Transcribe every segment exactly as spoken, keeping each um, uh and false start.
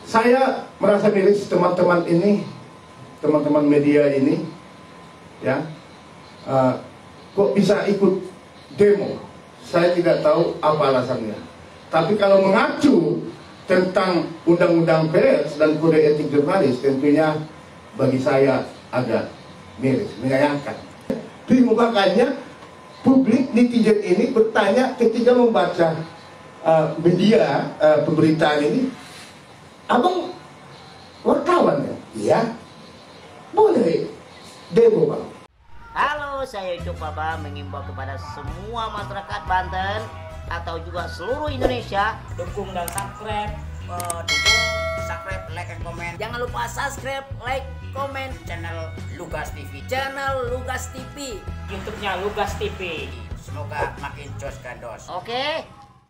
Saya merasa miris teman-teman ini, teman-teman media ini, ya, uh, kok bisa ikut demo? Saya tidak tahu apa alasannya. Tapi kalau mengacu tentang undang-undang pers dan kode etik jurnalis, tentunya bagi saya agak miris, menyayangkan. Bingung, makanya publik netizen ini bertanya ketika membaca uh, media uh, pemberitaan ini, abang wartawan ya? Iya, boleh demo bang. Halo, saya Ucup Baba mengimbau kepada semua masyarakat Banten atau juga seluruh Indonesia, dukung dan subscribe, uh, dukung, subscribe, like, and comment. Jangan lupa subscribe, like, komen Channel Lugas T V, channel Lugas T V, YouTube-nya Lugas T V. Semoga makin jos gandos. Oke.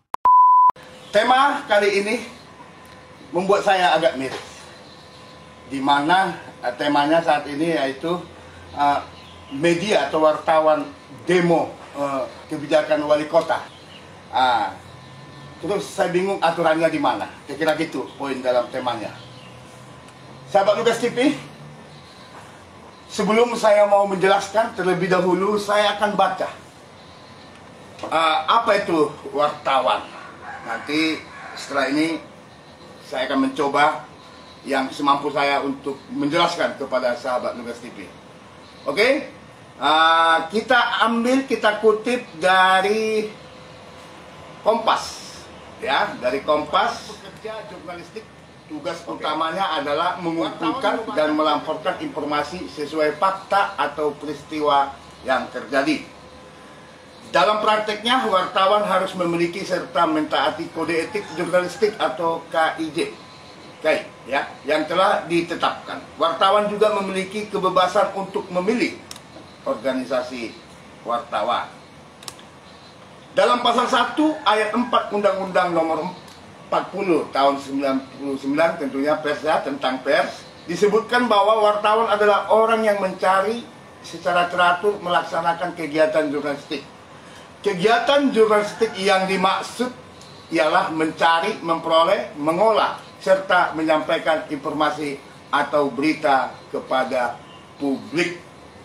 Tema kali ini membuat saya agak miris, di mana uh, temanya saat ini yaitu uh, media atau wartawan demo uh, kebijakan wali kota. Uh, terus saya bingung aturannya di mana. Kira-kira gitu poin dalam temanya. Sahabat Lugas T V, sebelum saya mau menjelaskan, terlebih dahulu saya akan baca uh, apa itu wartawan. Nanti setelah ini saya akan mencoba yang semampu saya untuk menjelaskan kepada sahabat Lugas T V. Oke, okay? uh, kita ambil, kita kutip dari Kompas, ya, dari Kompas. Pekerja jurnalistik, tugas okay. utamanya adalah mengumpulkan dan melaporkan informasi sesuai fakta atau peristiwa yang terjadi. Dalam prakteknya, wartawan harus memiliki serta mentaati kode etik jurnalistik atau K I J. Oke, ya, yang telah ditetapkan. Wartawan juga memiliki kebebasan untuk memilih organisasi wartawan. Dalam pasal satu ayat empat Undang-Undang Nomor empat puluh tahun sembilan puluh sembilan, tentunya pers ya, tentang pers, disebutkan bahwa wartawan adalah orang yang mencari secara teratur melaksanakan kegiatan jurnalistik. Kegiatan jurnalistik yang dimaksud ialah mencari, memperoleh, mengolah, serta menyampaikan informasi atau berita kepada publik.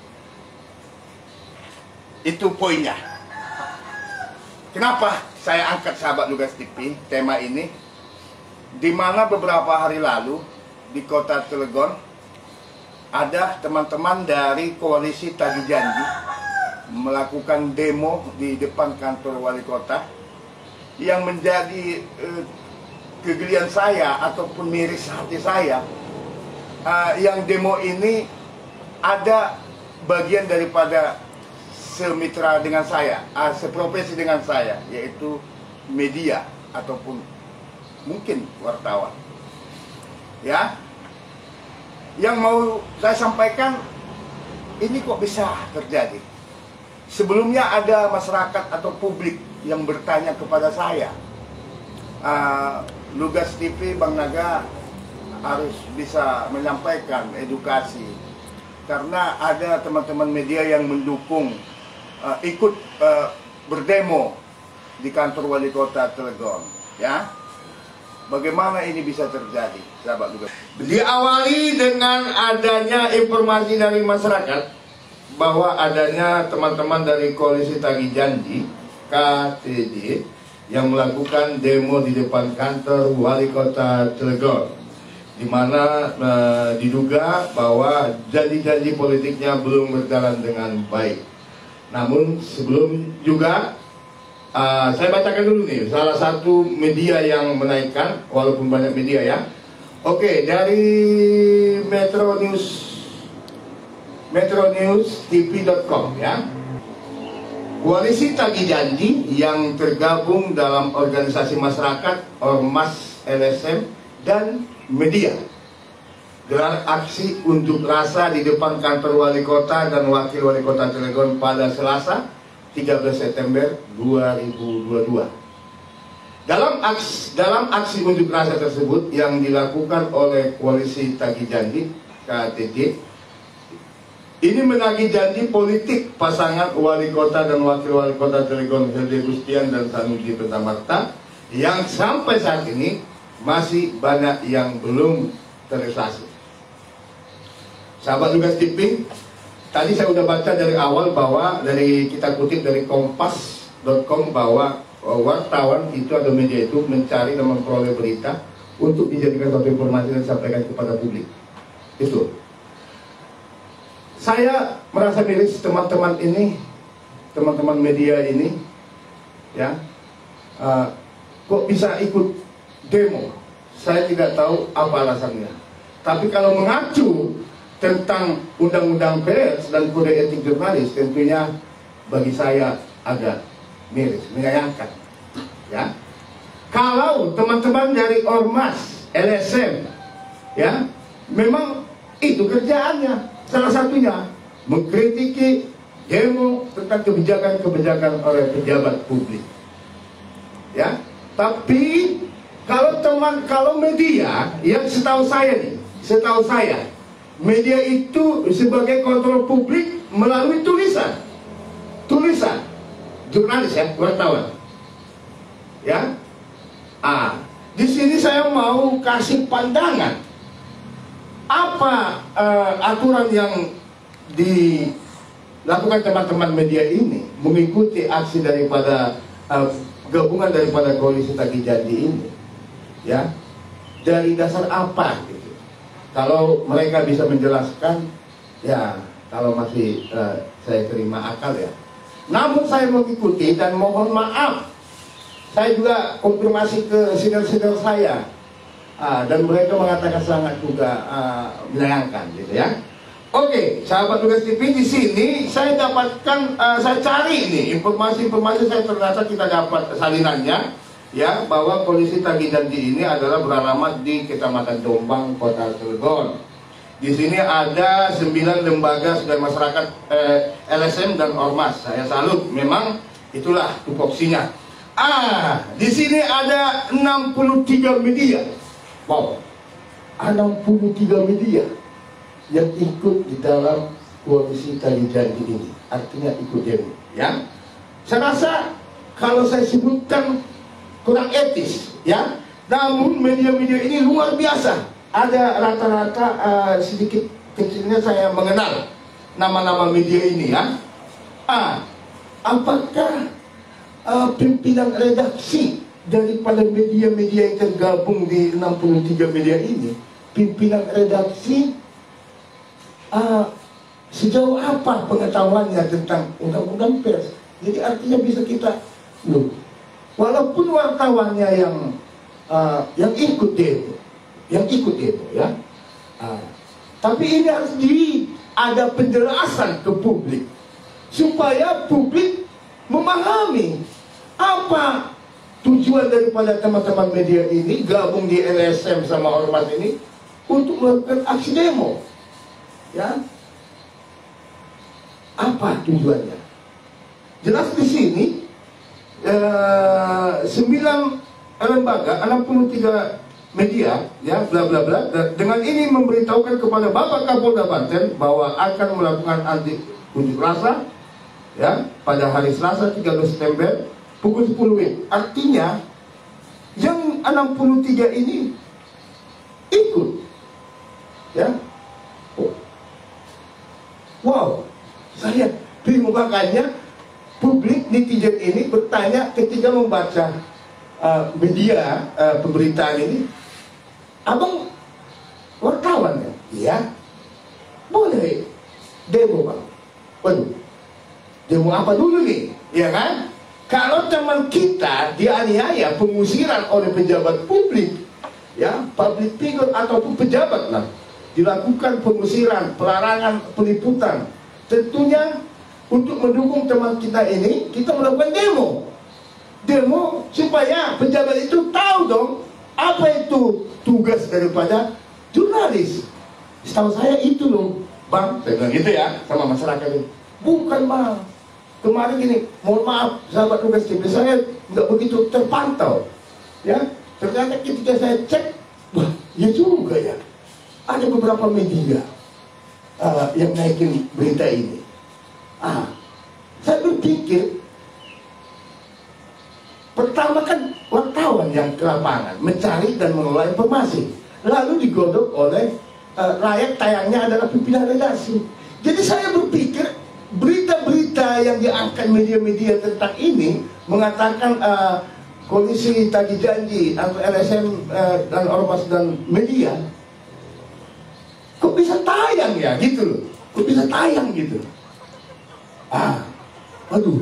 Itu poinnya. Kenapa saya angkat sahabat Lugas T V tema ini? Di mana beberapa hari lalu di kota Cilegon ada teman-teman dari koalisi Tagih Janji melakukan demo di depan kantor wali kota, yang menjadi eh, kegelian saya ataupun miris hati saya. Uh, yang demo ini ada bagian daripada semitra dengan saya, uh, seprofesi dengan saya, yaitu media ataupun mungkin wartawan. Ya, yang mau saya sampaikan, ini kok bisa terjadi? Sebelumnya ada masyarakat atau publik yang bertanya kepada saya, uh, Lugas T V, Bang Naga harus bisa menyampaikan edukasi, karena ada teman-teman media yang mendukung uh, ikut uh, berdemo di kantor wali kota Cilegon. Ya, bagaimana ini bisa terjadi, sahabat Lugas? Diawali dengan adanya informasi dari masyarakat bahwa adanya teman-teman dari koalisi Tagih Janji K T J yang melakukan demo di depan kantor wali kota Cilegon, di mana e, diduga bahwa janji-janji politiknya belum berjalan dengan baik. Namun sebelum juga e, saya bacakan dulu nih salah satu media yang menaikkan, walaupun banyak media ya. Oke, dari Metro News Metro News T V dot com ya. Koalisi Tagih Janji yang tergabung dalam organisasi masyarakat, ormas, L S M, dan media gelar aksi unjuk rasa di depan kantor wali kota dan wakil wali kota Cilegon pada Selasa tiga belas September dua ribu dua puluh dua. Dalam aksi, dalam aksi unjuk rasa tersebut yang dilakukan oleh koalisi Tagih Janji K T J, ini menagih janji politik pasangan wali kota dan wakil wali kota Cilegon, Helde Gustian dan Sanusi Pentamarta, yang sampai saat ini masih banyak yang belum terrealisasi. Sahabat Lugas T V, tadi saya sudah baca dari awal bahwa dari kita kutip dari kompas titik com bahwa wartawan itu atau media itu mencari dan memperoleh berita untuk dijadikan suatu informasi dan disampaikan kepada publik. Itu. Saya merasa miris teman-teman ini, teman-teman media ini, ya, uh, kok bisa ikut demo? Saya tidak tahu apa alasannya. Tapi kalau mengacu tentang undang-undang pers dan kode etik jurnalis, tentunya bagi saya agak miris, menyayangkan. Ya, kalau teman-teman dari Ormas, L S M, ya, memang itu kerjaannya, salah satunya mengkritiki demo tentang kebijakan-kebijakan oleh pejabat publik. Ya, tapi kalau teman, kalau media, yang setahu saya nih, setahu saya, media itu sebagai kontrol publik melalui tulisan, tulisan, jurnalis ya, wartawan, ya. Ah, di sini saya mau kasih pandangan apa uh, aturan yang dilakukan teman-teman media ini mengikuti aksi daripada uh, gabungan daripada koalisi Tagih Janji ini, ya, dari dasar apa gitu. Kalau mereka bisa menjelaskan, ya, kalau masih uh, saya terima akal ya. Namun saya mengikuti dan mohon maaf, saya juga konfirmasi ke senior-senior saya, uh, dan mereka mengatakan sangat juga uh, menyayangkan, gitu ya. Oke, sahabat Lugas T V, di sini saya dapatkan, uh, saya cari ini informasi-informasi, saya ternyata kita dapat salinannya, ya, bahwa koalisi Tagih Janji ini adalah beralamat di Kecamatan Jombang, Kota Cilegon. Di sini ada sembilan lembaga dan masyarakat, eh, L S M dan Ormas. Saya salut, memang itulah tupoksinya. Ah, di sini ada enam puluh tiga media. Wow, enam puluh tiga media yang ikut di dalam koalisi Tagih Janji ini, artinya ikut demo, ya. Saya rasa kalau saya sebutkan kurang etis, ya. Namun media-media ini luar biasa. Ada rata-rata uh, sedikit kecilnya saya mengenal nama-nama media ini, ya. Ah, apakah uh, pimpinan redaksi daripada media-media yang tergabung di enam puluh tiga media ini, pimpinan redaksi uh, sejauh apa pengetahuannya tentang undang-undang pers? Jadi artinya bisa kita, loh, walaupun wartawannya yang uh, yang ikut demo, yang ikut demo, ya, uh, tapi ini harus di ada penjelasan ke publik supaya publik memahami apa tujuan daripada teman-teman media ini gabung di L S M sama Ormas ini untuk melakukan aksi demo, ya. Apa tujuannya? Jelas di sini eh, sembilan lembaga, enam puluh tiga media, ya, bla bla bla. Dengan ini memberitahukan kepada Bapak Kapolda Banten bahwa akan melakukan anti unjuk rasa, ya, pada hari Selasa tiga belas September pukul sepuluh W I B. Artinya yang enam puluh tiga ini ikut, ya. Oh. Wow, saya bingung, makanya publik netizen ini bertanya ketika membaca uh, media uh, pemberitaan ini, abang wartawan ya? Iya. Boleh demo, bang. Waduh, demo apa dulu nih? Ya kan? Kalau teman kita dianiaya, pengusiran oleh pejabat publik, ya, public figure ataupun pejabat lah, dilakukan pengusiran, pelarangan peliputan, tentunya untuk mendukung teman kita ini, kita melakukan demo. Demo supaya pejabat itu tahu dong apa itu tugas daripada jurnalis. Setahu saya itu loh, bang, saya bilang gitu ya sama masyarakat ini. Bukan, bang, kemarin gini, mohon maaf sahabat Lugas T V, saya nggak begitu terpantau, ya. Ternyata ketika saya cek, wah, ya juga ya, ada beberapa media uh, yang naikin berita ini. Ah, saya berpikir Pertama kan wartawan yang ke lapangan mencari dan mengelola informasi, lalu digodok oleh uh, rakyat, tayangnya adalah pimpinan redaksi. Jadi saya berpikir berita-berita yang diangkat media-media tentang ini mengatakan uh, koalisi tagih janji atau L S M uh, dan ormas dan media, kok bisa tayang ya gitu loh, kok bisa tayang gitu. Ah, aduh.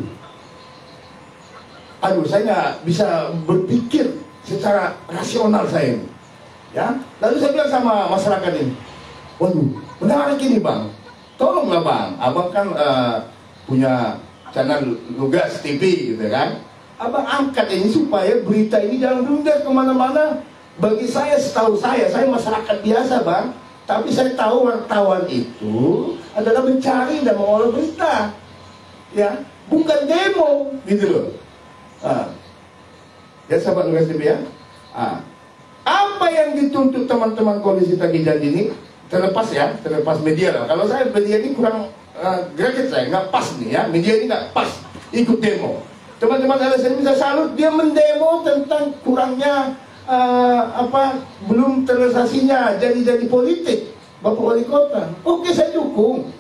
Aduh, saya nggak bisa berpikir secara rasional saya ini, ya. Lalu saya bilang sama masyarakat ini, waduh, menarik ini bang, tolonglah bang, abang kan uh, punya channel Lugas T V gitu kan, abang angkat ini supaya berita ini jangan blunder kemana-mana. Bagi saya, setahu saya, saya masyarakat biasa bang, tapi saya tahu wartawan itu adalah mencari dan mengolah berita, ya, bukan demo, gitu loh. Ah. Ya sahabat Lugas T V ya. Ah. Apa yang dituntut teman-teman koalisi tagih janji ini, terlepas ya, terlepas media lah. Kalau saya media ini kurang uh, greget saya, nggak pas nih ya. Media ini nggak pas ikut demo. Teman-teman L S M bisa salut, dia mendemo tentang kurangnya uh, apa belum terrealisasinya janji-janji politik Bapak Wali Kota. Oke, saya dukung.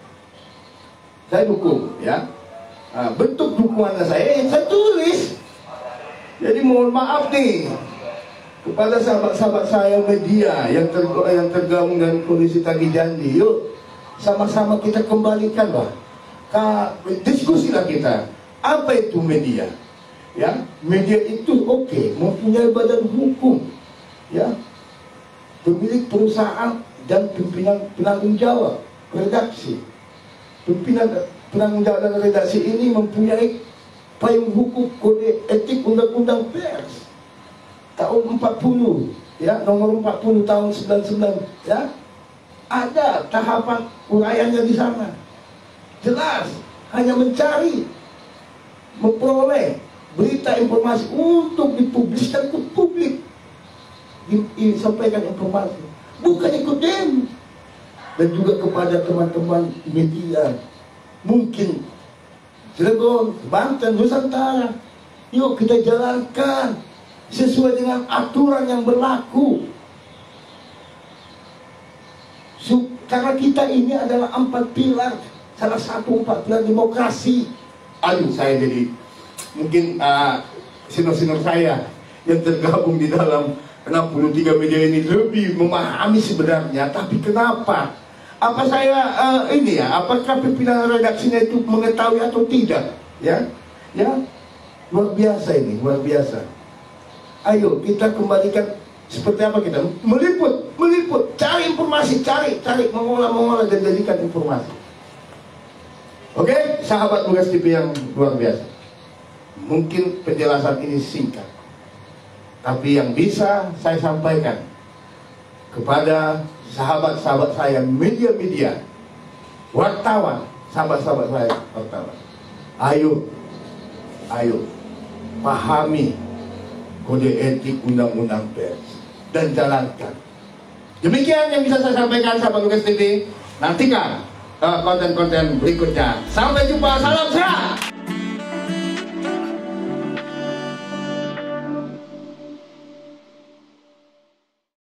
Saya dukung ya. Nah, bentuk dukungan saya, saya tulis. Jadi mohon maaf nih kepada sahabat-sahabat saya media yang, ter, yang tergabung dengan koalisi tagih janji. Yuk sama-sama kita kembalikan lah, diskusilah kita. Apa itu media? Ya, media itu oke, okay, mempunyai badan hukum, ya, pemilik perusahaan dan pimpinan penanggung jawab redaksi. Pimpinan penanggung jawab dan redaksi ini mempunyai payung hukum kode etik undang-undang pers tahun empat puluh, ya, nomor empat puluh tahun sembilan puluh sembilan, ya. Ada tahapan uraiannya di sana. Jelas, hanya mencari, memperoleh berita informasi untuk dipubliskan ke publik, disampaikan informasi, bukan ikut demo. Dan juga kepada teman-teman media, mungkin Cilegon, Banten, Nusantara, yuk kita jalankan sesuai dengan aturan yang berlaku. Karena kita ini adalah empat pilar, salah satu empat pilar demokrasi. Aduh, saya jadi mungkin uh, senior-senior saya yang tergabung di dalam enam puluh tiga media ini lebih memahami sebenarnya. Tapi kenapa? Apa saya uh, ini ya? Apakah pimpinan redaksinya itu mengetahui atau tidak? Ya, ya, luar biasa ini, luar biasa. Ayo kita kembalikan seperti apa kita meliput, meliput, cari informasi, cari, cari, mengolah, mengolah dan jadikan informasi. Oke, sahabat Lugas T V yang luar biasa. Mungkin penjelasan ini singkat, tapi yang bisa saya sampaikan kepada sahabat-sahabat saya media-media, wartawan, sahabat-sahabat saya wartawan, ayo, ayo pahami kode etik undang-undang pers dan jalankan. Demikian yang bisa saya sampaikan sahabat Lugas T V. Nantikan konten-konten uh, berikutnya. Sampai jumpa, salam sehat.